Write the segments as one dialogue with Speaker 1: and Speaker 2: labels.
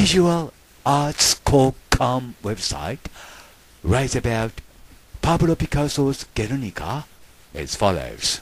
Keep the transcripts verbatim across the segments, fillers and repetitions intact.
Speaker 1: visual arts dot com website writes about Pablo Picasso's Guernica as follows.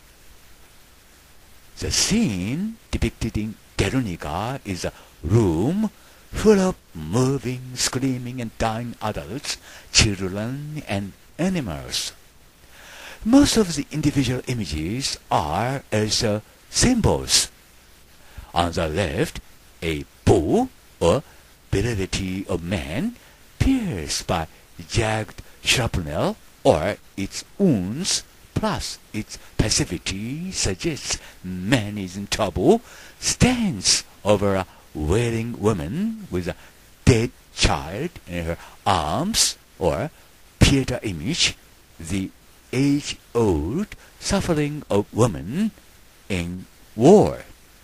Speaker 1: The scene depicted in Guernica is a room full of moving, screaming and dying adults, children and animals. Most of the individual images are also symbols. On the left, a bull or variety of man pierced by jagged shrapnel or its wounds plus its passivity suggests man is in trouble, stands over a wailing woman with a dead child in her arms, or Pieta image, the age-old suffering of woman in war.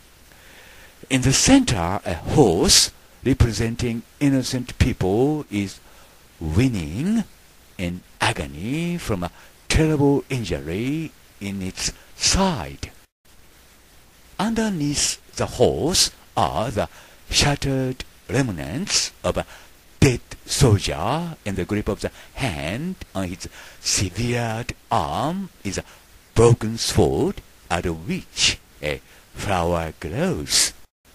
Speaker 1: In the center, a horse representing innocent people is whinnying in agony from a terrible injury in its side. Underneath the horse are the shattered remnants of a dead soldier, in the grip of the hand on his severed arm is a broken sword out of which a flower grows.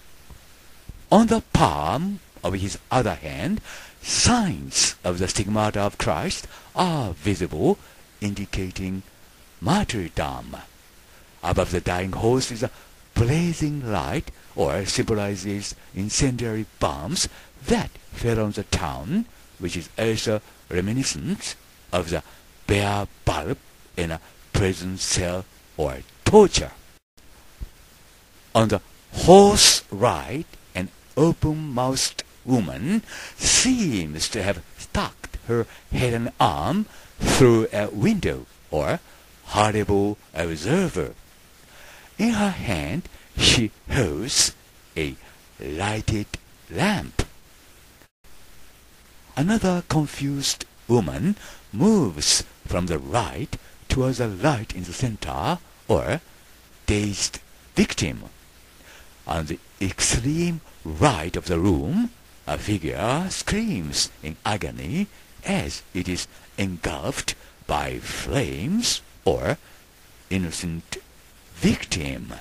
Speaker 1: On the palm of his other hand, signs of the stigmata of Christ are visible, indicating martyrdom. Above the dying horse is a blazing light, or symbolizes incendiary bombs that fell on the town, which is also reminiscent of the bare bulb in a prison cell or torture. On the horse right, an open-mouthed woman seems to have stuck her head and arm through a window, or horrible observer. In her hand she holds a lighted lamp. Another confused woman moves from the right towards a light in the center, or dazed victim. On the extreme right of the room, a figure screams in agony as it is engulfed by flames, or innocent victim.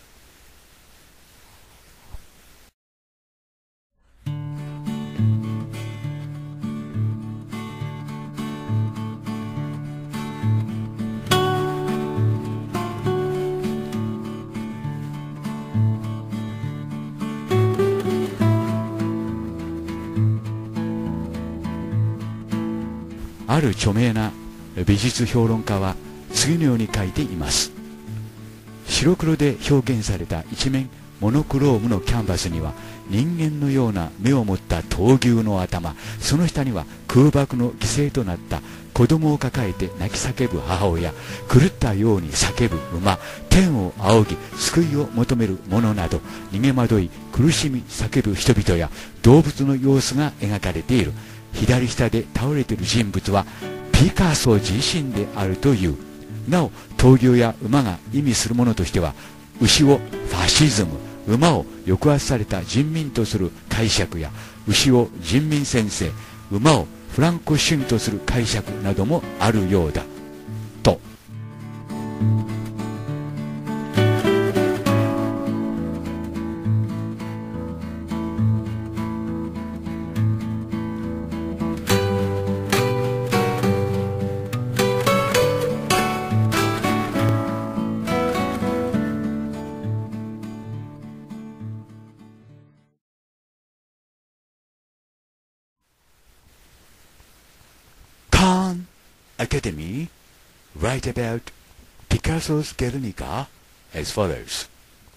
Speaker 1: ある著名な美術評論家は次のように書いています。白黒で表現された一面モノクロームのキャンバスには人間のような目を持った闘牛の頭、その下には空爆の犠牲となった子供を抱えて泣き叫ぶ母親、狂ったように叫ぶ馬、天を仰ぎ救いを求める者など、逃げ惑い苦しみ叫ぶ人々や動物の様子が描かれている。左下で倒れている人物はピカソ自身であるという。なお闘牛や馬が意味するものとしては、牛をファシズム、馬を抑圧された人民とする解釈や、牛を人民先生、馬をフランコ主義とする解釈などもあるようだと。Khan Academy write about Picasso's Guernica as follows.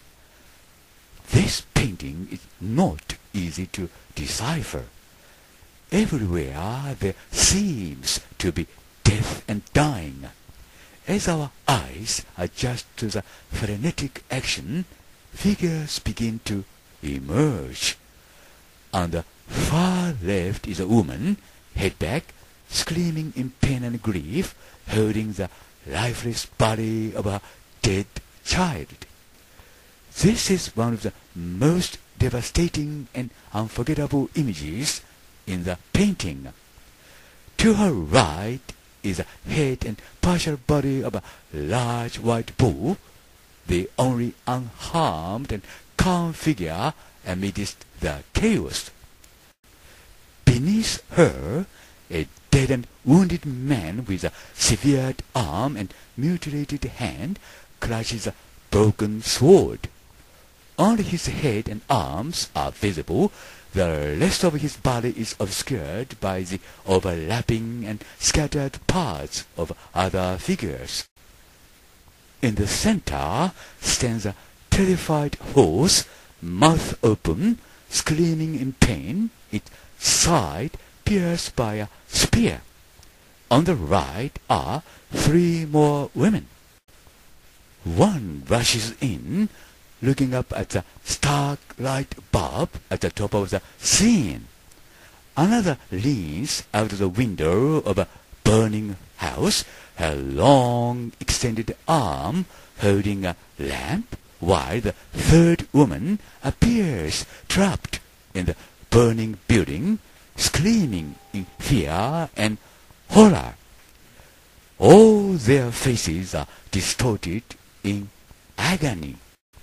Speaker 1: This painting is not easy to decipher. Everywhere there seems to be death and dying. As our eyes adjust to the frenetic action, figures begin to emerge. On the far left is a woman, head back, screaming in pain and grief, holding the lifeless body of a dead child. This is one of the most devastating and unforgettable images in the painting. To her right is the head and partial body of a large white bull, the only unharmed and calm figure amidst the chaos. Beneath her, a dead and wounded man with a severed arm and mutilated hand clutches a broken sword. Only his head and arms are visible. The rest of his body is obscured by the overlapping and scattered parts of other figures. In the center stands a terrified horse, mouth open, screaming in pain, its side pierced by a spear. On the right are three more women. One rushes in, looking up at the stark light bulb at the top of the scene. Another leans out of the window of a burning house, her long extended arm holding a lamp, while the third woman appears trapped in the burning building, screaming in fear and horror. All their faces are distorted in agony.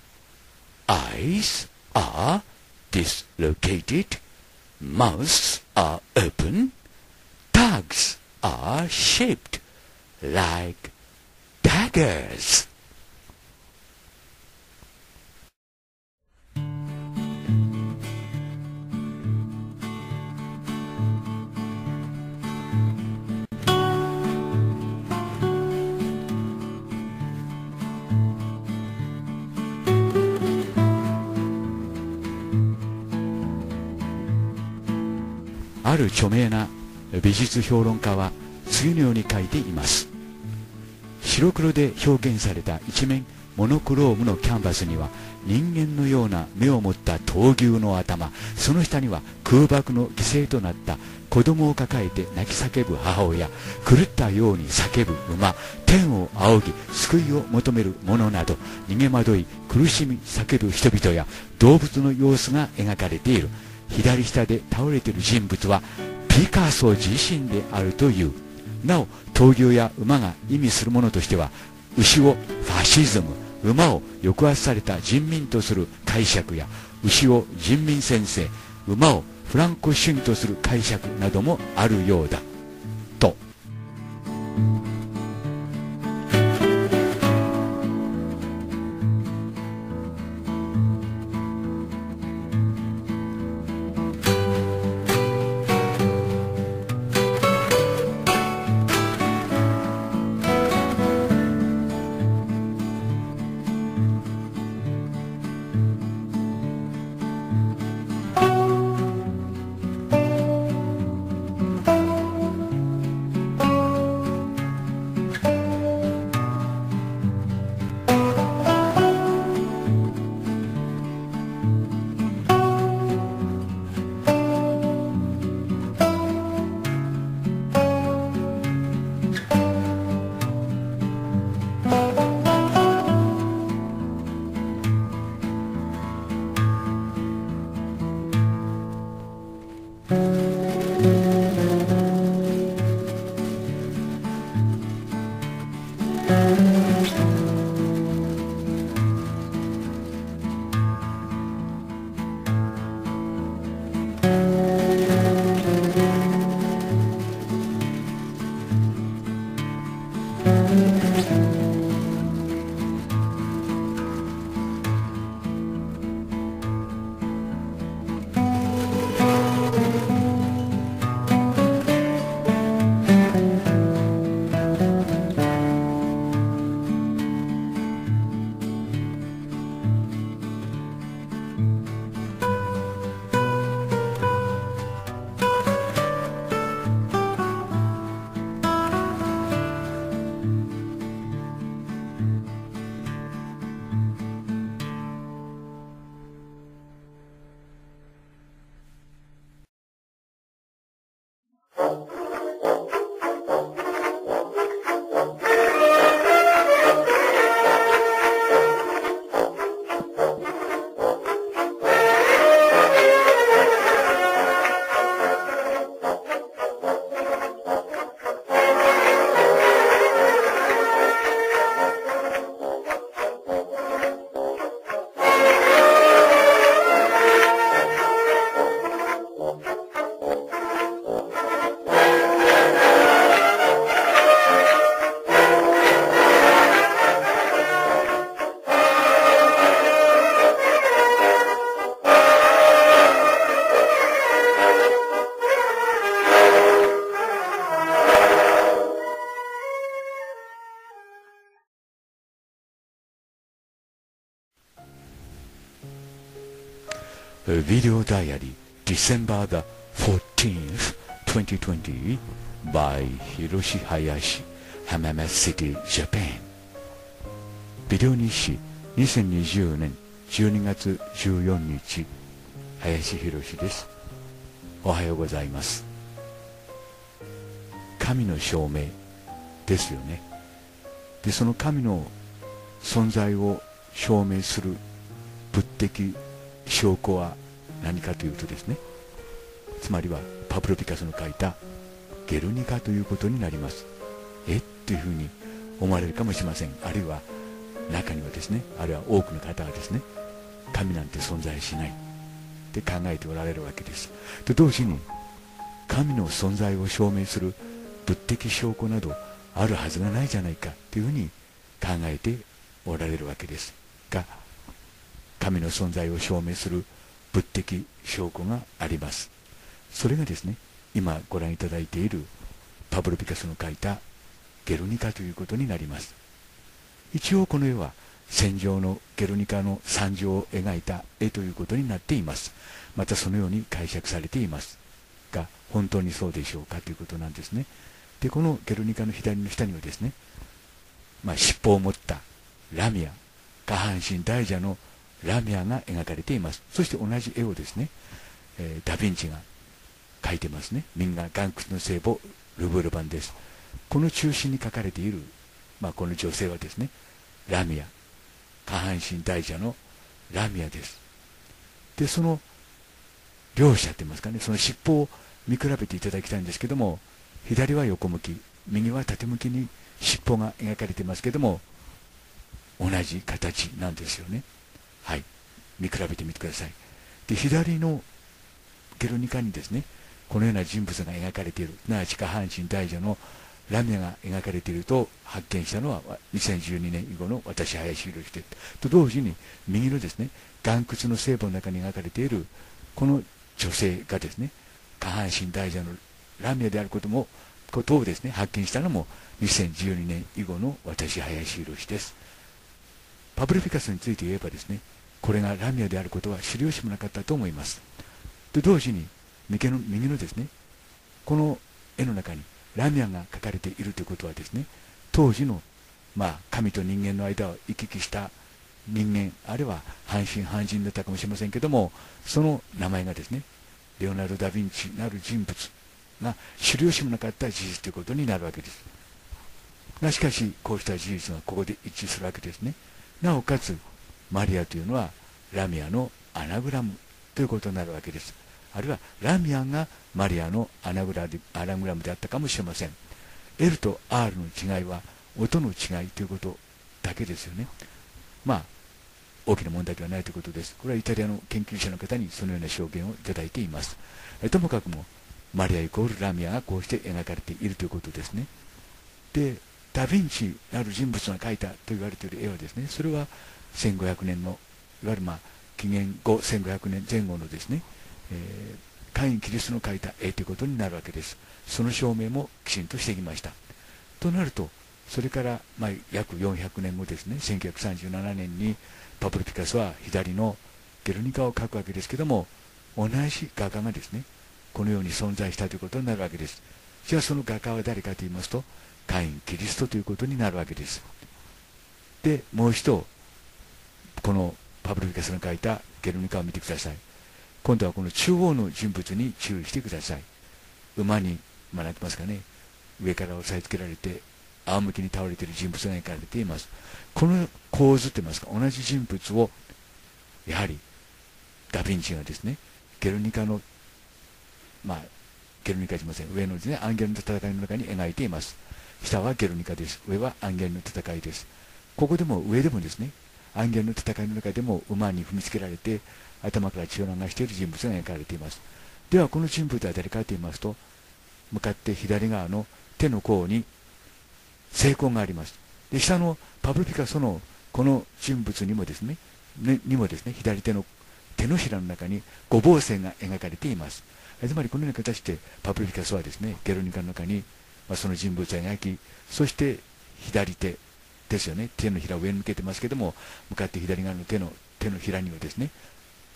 Speaker 1: Eyes are dislocated, mouths are open, tongues are shaped like daggers. ある著名な美術評論家は次のように書いています。白黒で表現された一面モノクロームのキャンバスには人間のような目を持った闘牛の頭、その下には空爆の犠牲となった子供を抱えて泣き叫ぶ母親、狂ったように叫ぶ馬、天を仰ぎ救いを求める者など、逃げ惑い苦しみ叫ぶ人々や動物の様子が描かれている。左下で倒れている人物はピカソ自身であるという。なお闘牛や馬が意味するものとしては、牛をファシズム、馬を抑圧された人民とする解釈や、牛を人民先生、馬をフランコ主義とする解釈などもあるようだと。 Video Diary, December the fourteenth, twenty twenty, by Hiroshi Hayashi, Hamama City, Japan. ビデオ日誌にせんにじゅうねんじゅうにがつじゅうよっか、林博です。おはようございます。神の証明ですよね。で、その神の存在を証明する物的証拠は何かというとですね、つまりはパブロ・ピカソの書いたゲルニカということになります。えというふうに思われるかもしれません。あるいは中にはですね、あるいは多くの方はですね、神なんて存在しないって考えておられるわけです。と同時に神の存在を証明する物的証拠などあるはずがないじゃないかというふうに考えておられるわけですが、神の存在を証明する物的証拠があります。それがですね、今ご覧いただいているパブロ・ピカソの描いたゲルニカということになります。一応この絵は戦場のゲルニカの惨状を描いた絵ということになっています。またそのように解釈されていますが、本当にそうでしょうかということなんですね。で、このゲルニカの左の下にはですね、まあ、尻尾を持ったラミア、下半身大蛇のラミアが描かれています。そして同じ絵をですね、えー、ダ・ヴィンチが描いてますね。右が岩窟の聖母ルブール版です。この中心に描かれている、まあ、この女性はですね、ラミア、下半身大蛇のラミアです。で、その両者といいますかね、その尻尾を見比べていただきたいんですけども、左は横向き、右は縦向きに尻尾が描かれていますけども、同じ形なんですよね。はい、見比べてみてください。で、左のゲルニカにですね、このような人物が描かれている、すなわち下半身大蛇のラミアが描かれていると発見したのはにせんじゅうにねん以後の私、林博でと同時に、右のですね、岩窟の聖母の中に描かれているこの女性がですね、下半身大蛇のラミアであることもことをですね、発見したのもにせんじゅうにねん以後の私、林博です。パブロ・ピカソについて言えばですね、これがラミアであることは知る由もなかったと思います。と同時に右の、右のですね、この絵の中にラミアが描かれているということはですね、当時の、まあ、神と人間の間を行き来した人間、あるいは半身半人だったかもしれませんけども、その名前がですね、レオナルド・ダ・ヴィンチなる人物が知る由もなかった事実ということになるわけです。がしかし、こうした事実がここで一致するわけですね。なおかつマリアというのはラミアのアナグラムということになるわけです。あるいはラミアがマリアのアナグラでアナグラムであったかもしれません。 エル と アール の違いは音の違いということだけですよね。まあ大きな問題ではないということです。これはイタリアの研究者の方にそのような証言をいただいています。えともかくもマリアイコールラミアがこうして描かれているということですね。で、ダ・ヴィンチなる人物が描いたと言われている絵はですね、それはせんごひゃくねんのいわゆるまあ紀元後せんごひゃくねんぜん後のですね、えー、カイン・キリストの描いた絵ということになるわけです。その証明もきちんとしてきました。となると、それからまあ約よんひゃくねんごですね、せんきゅうひゃくさんじゅうななねんにパブロ・ピカソは左のゲルニカを描くわけですけども、同じ画家がですね、このように存在したということになるわけです。じゃあその画家は誰かと言いますと、カイン・キリストということになるわけです。で、もう一度このパブロ・ピカソの描いたゲルニカを見てください。今度はこの中央の人物に注意してください。馬に、まあ、なってますかね、上から押さえつけられて仰向けに倒れている人物が描かれています。この構図といいますか、同じ人物をやはりダ・ヴィンチがですね、ゲルニカのまあゲルニカじゃません、上のですね、アンゲルの戦いの中に描いています。下はゲルニカです。上はアンゲルの戦いです。ここでも上でもですね、アンゲルの戦いの中でも馬に踏みつけられて頭から血を流している人物が描かれています。ではこの人物は誰かと言いますと、向かって左側の手の甲に聖痕があります。で、下のパブロ・ピカソのこの人物にもですね、ねにもですね、左手の手のひらの中に五芒星が描かれています。つまりこのような形でパブロ・ピカソはですね、ゲルニカの中に、まあ、その人物を描き、そして左手ですよね、手のひらを上に向けてますけども、向かって左側の手の手のひらにはですね、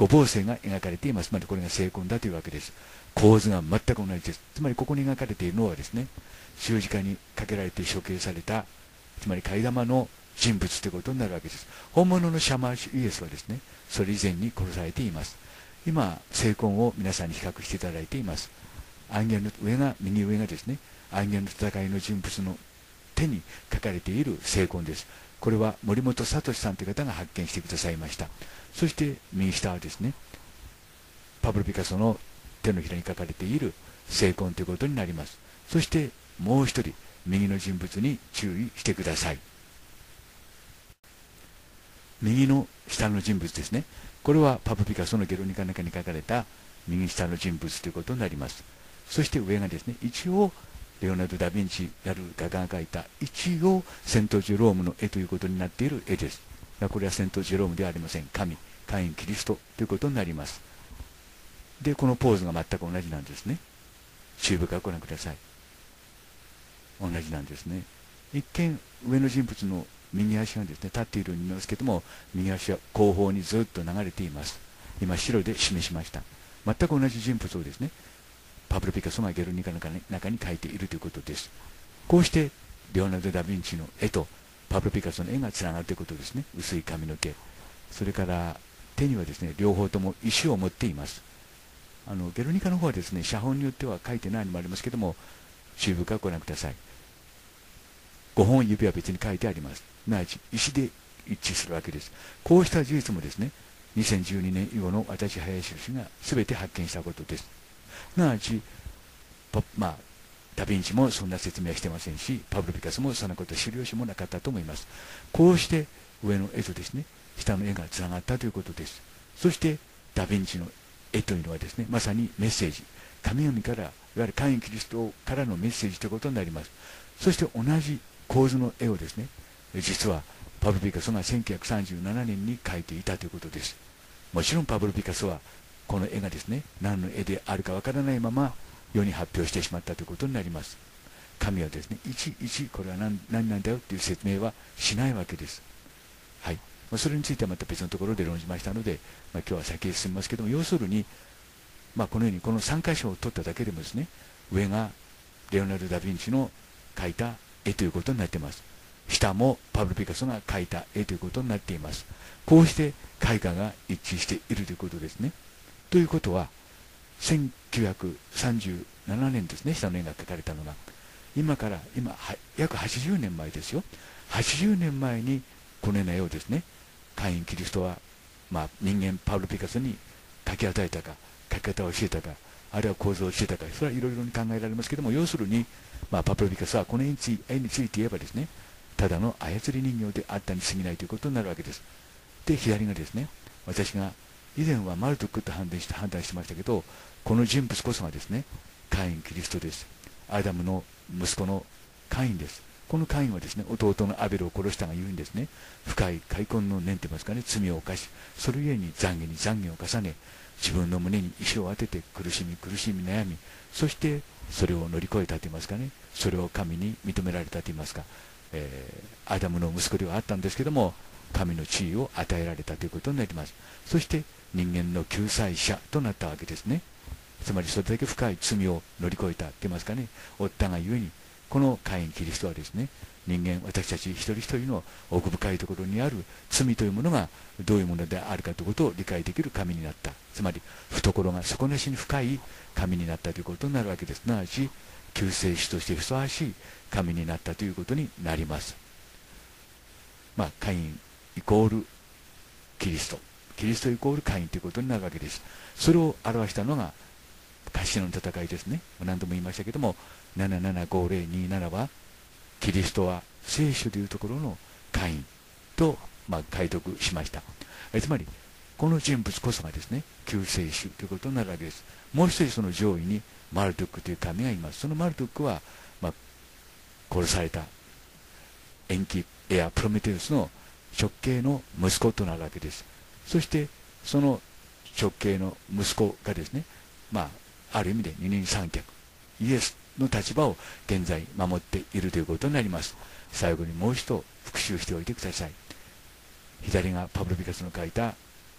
Speaker 1: 五芒星が描かれています。つまりこれが聖魂だというわけです。構図が全く同じです。つまりここに描かれているのはですね、十字架にかけられて処刑された、つまり替え玉の人物ということになるわけです。本物のシャマーシュイエスはですね、それ以前に殺されています。今、聖魂を皆さんに比較していただいています。暗言の上が、右上がですね、暗言の戦いの人物の手に書かれている聖魂です。これは森本聡さんという方が発見してくださいました。そして右下はですね、パブロ・ピカソの手のひらに書かれている聖魂ということになります。そしてもう一人、右の人物に注意してください。右の下の人物ですね。これはパブロ・ピカソのゲルニカの中に書かれた右下の人物ということになります。そして上がですね、一応レオナルド・ダ・ヴィンチやる画家が描いた一応セント・ジェロームの絵ということになっている絵です。これはセント・ジェロームではありません。神、カイン・キリストということになります。で、このポーズが全く同じなんですね。注意深くご覧ください。同じなんですね。一見上の人物の右足がですね、立っているように見えますけども、右足は後方にずっと流れています。今白で示しました。全く同じ人物をですね、パブロ・ピカソがゲルニカの中に描いているということです。こうしてレオナルド・ダ・ヴィンチの絵とパブロ・ピカソの絵がつながるということですね。薄い髪の毛、それから手にはですね、両方とも石を持っています。あのゲルニカの方はですね、写本によっては描いてないのもありますけども、注意深くご覧ください。ごほん指は別に書いてあります。すなわち石で一致するわけです。こうした事実もですね、にせんじゅうにねん以後の私林氏が全て発見したことです。すなわち、まあ、ダ・ヴィンチもそんな説明はしてませんし、パブロ・ピカソもそんなことは知る由もなかったと思います。こうして上の絵とですね、下の絵がつながったということです。そしてダ・ヴィンチの絵というのはですね、まさにメッセージ、神々から、いわゆるカイン・キリストからのメッセージということになります。そして同じ構図の絵をですね、実はパブロ・ピカソがせんきゅうひゃくさんじゅうななねんに描いていたということです。もちろんパブロ・ピカソはこの絵がですね、何の絵であるかわからないまま世に発表してしまったということになります。神はですね、いちいちこれは 何, 何なんだよという説明はしないわけです。はい。それについてはまた別のところで論じましたので、まあ、今日は先へ進みますけども、要するに、まあ、このようにこのさん箇所を取っただけでもですね、上がレオナルド・ダ・ヴィンチの描いた絵ということになっています。下もパブロ・ピカソが描いた絵ということになっています。こうして絵画が一致しているということですね。ということは、せんきゅうひゃくさんじゅうななねんですね、下の絵が描かれたのが。今から、今、約はちじゅうねんまえですよ。はちじゅうねんまえにこのような絵をですね、カイン・キリストは、まあ、人間パブロ・ピカソに描き与えたか、描き方を教えたか、あるいは構造を教えたか、それはいろいろに考えられますけども、要するに、まあ、パブロ・ピカソはこの絵につい絵について言えばですね、ただの操り人形であったに過ぎないということになるわけです。で、左がですね、私が以前はマルトックと判断して判断してましたけど、この人物こそがですね、カイン・キリストです。アダムの息子のカインです。このカインはですね、弟のアベルを殺したがゆえにですね、深い悔恨の念といいますかね、罪を犯し、それゆえに懺悔に懺悔を重ね、自分の胸に石を当てて苦しみ苦しみ悩み、そしてそれを乗り越えたといいますかね、それを神に認められたといいますか、えー、アダムの息子ではあったんですけども、神の地位を与えられたということになります。そして人間の救済者となったわけですね。つまりそれだけ深い罪を乗り越えたといいますかね、負ったがゆえに、このカイン・キリストはですね、人間、私たち一人一人の奥深いところにある罪というものがどういうものであるかということを理解できる神になった。つまり懐が底なしに深い神になったということになるわけです。すなわち救世主としてふさわしい神になったということになります。まあ、カインイコールキリスト、キリストイコールカインということになるわけです。それを表したのがカシノの戦いですね。何度も言いましたけども、ななななごぜろにななはキリストは聖書でいうところのカインと、まあ、解読しました。えつまりこの人物こそがですね、救世主ということになるわけです。もう一人その上位にマルドックという神がいます。そのマルドックは、まあ、殺された延期エアプロメテウスの直系の息子となるわけです。そしてその直系の息子がですね、まあ、ある意味で二人三脚、イエスの立場を現在守っているということになります。最後にもう一度復習しておいてください。左がパブロ・ピカソの描いた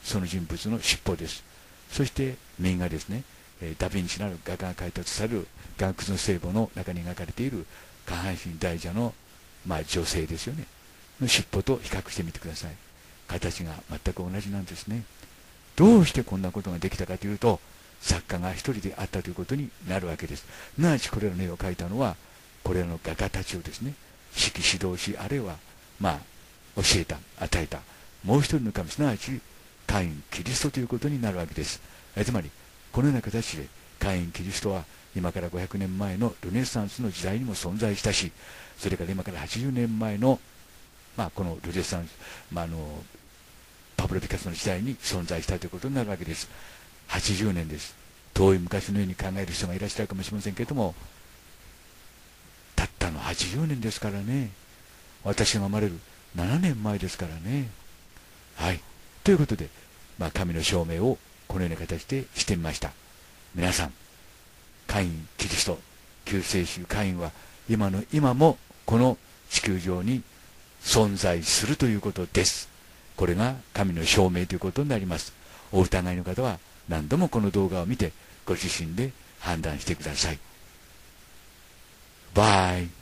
Speaker 1: その人物の尻尾です。そして右がですね、ダ・ヴィンチなる画家が開発される岩窟の聖母の中に描かれている下半身大蛇の、まあ、女性ですよね、の尻尾と比較してみてください。形が全く同じなんですね。どうしてこんなことができたかというと、作家が一人であったということになるわけです。すなわちこれらの絵を描いたのは、これらの画家たちをですね、指揮指導し、あるいはまあ教えた、与えたもう一人の神、すなわちカイン・キリストということになるわけです。えつまりこのような形でカイン・キリストは今からごひゃくねんまえのルネサンスの時代にも存在したし、それから今からはちじゅうねんまえの、まあ、このルネサンス、まあ、あのパブロ・ピカソの時代に存在したということになるわけです。はちじゅうねんです。遠い昔のように考える人がいらっしゃるかもしれませんけれども、たったのはちじゅうねんですからね。私が生まれるななねんまえですからね。はい。ということで、まあ、神の証明をこのような形でしてみました。皆さん、カイン、キリスト、救世主カインは今の今もこの地球上に存在するということです。これが神の証明ということになります。お疑いの方は何度もこの動画を見てご自身で判断してください。バイ。